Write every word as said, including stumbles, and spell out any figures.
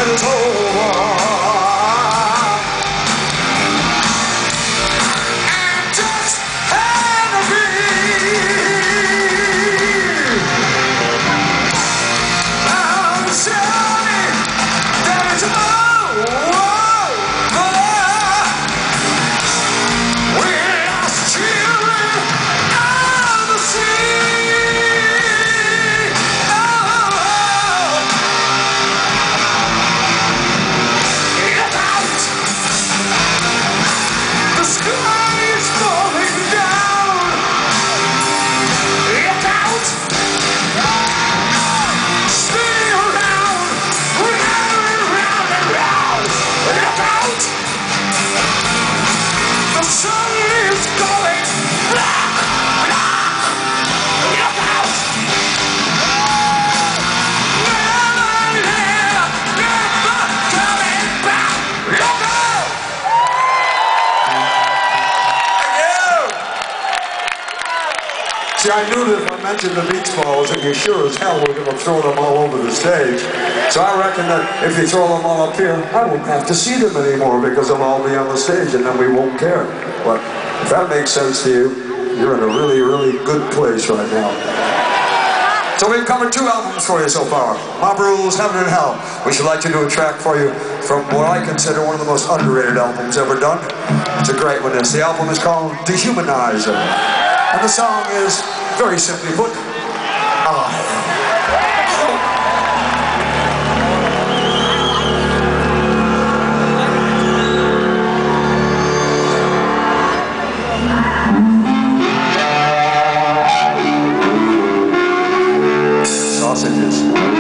it's over. And just had to be. I'm sorry, there's no more. We're lost children of the sea. Oh, look out! The sky is falling down. Look out! Spinning around, round and round and round. Look out! The sun is going black, black. Look out! Never, never, never coming back. Look out! See, I knew that if I mentioned the beach balls, that you sure as hell were going to throw them all over the stage. So I reckon that if you throw them all up here, I won't have to see them anymore because they'll all be on the stage and then we won't care. But if that makes sense to you, you're in a really, really good place right now. So we've covered two albums for you so far. Mob Rules, Heaven and Hell. We should like to do a track for you from what I consider one of the most underrated albums ever done. It's a great one. This. The album is called Dehumanizer. And the song is, very simply put, I. Sausages.